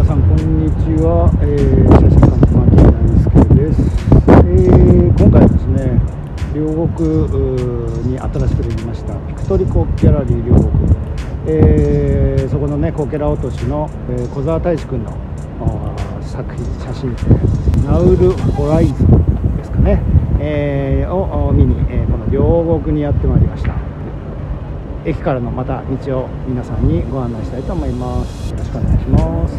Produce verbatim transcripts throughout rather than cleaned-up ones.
さんこんにちは、えー、写真家の牧大輔です。えー、今回はですね、両国に新しくできましたピクトリコギャラリー両国、えー、そこのねこけら落としの、えー、小沢太一君の作品写真展ナウルホライズンですかね、えー、を見に、えー、この両国にやってまいりました。駅からのまた道を皆さんにご案内したいと思います。よろしくお願いします。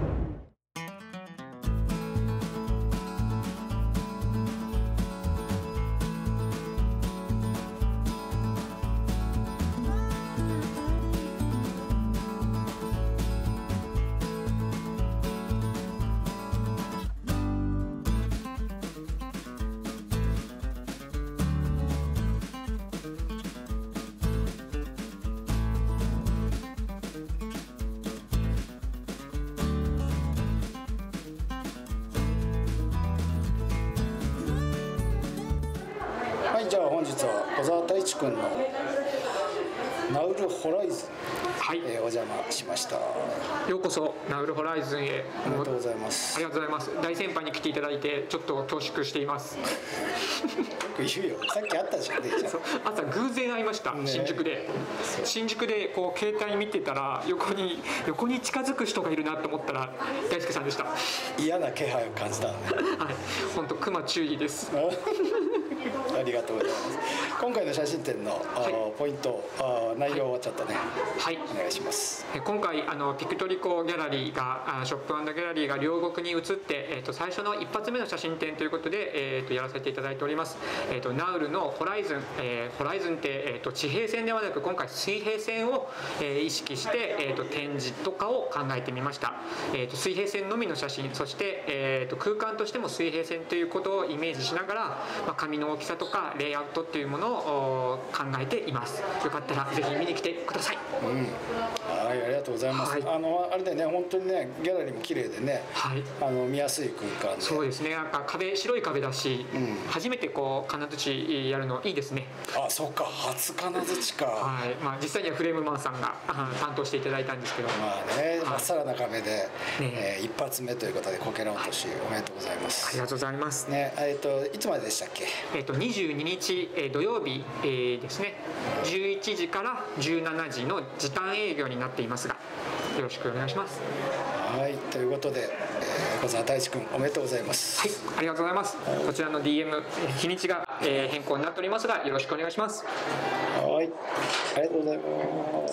はい、じゃあ本日は小沢太一君のナウルホライズン、 はい、 えー、お邪魔しました。 ようこそナウルホライズンへ。 ありがとうございます。 ありがとうございます。大先輩に来ていただいてちょっと恐縮しています。 よく言うよ。さっきあったじゃん。 朝偶然会いました、ね、新宿で新宿でこう携帯見てたら横に横に近づく人がいるなと思ったら大輔さんでした。 嫌な気配を感じたね。 はい、本当熊注意です。 ありがとうございます。今回の写真展の、はい、ポイント、内容をちょっとね、はい、お願いします。 今回あのピクトリコギャラリーがショップ&ギャラリーが両国に移って、えー、と最初の一発目の写真展ということで、えー、とやらせていただいております。えー、とナウルのホライズン、えー、ホライズンって、えー、と地平線ではなく今回水平線を、えー、意識して、えー、と展示とかを考えてみました。えー、と水平線のみの写真、そして、えー、と空間としても水平線ということをイメージしながら、まあ、紙の大きさとかレイアウトっていうものを考えています。よかったらぜひ見に来てください。 うん、はい、ありがとうございます。はい、あのあれでね、本当にね、ギャラリーも綺麗でね、はい、あの見やすい空間で。 そうですね。なんか壁白い壁だし、うん、初めてこう金槌やるのいいですね。 あ、そっか、初金槌か。 はい、まあ実際にはフレームマンさんが担当していただいたんですけど。 まあね、まっさらな壁で、ね、えー、一発目ということでこけら落とし、はい、おめでとうございます。 ありがとうございます。 ね、えっ、といつまででしたっけ？ えっとにじゅうににち、えー、土曜日、えー、ですね。じゅういちじからじゅうしちじの時短営業になっていますが、よろしくお願いします。 はい、ということで、えー、小沢太一君おめでとうございます。 はい、ありがとうございます。はい、こちらの ディーエム 日にちが、えー、変更になっておりますが、よろしくお願いします。 はい、ありがとうございます。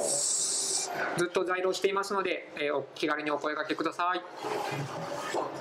ずっと在庫していますので、えー、お気軽にお声掛けください。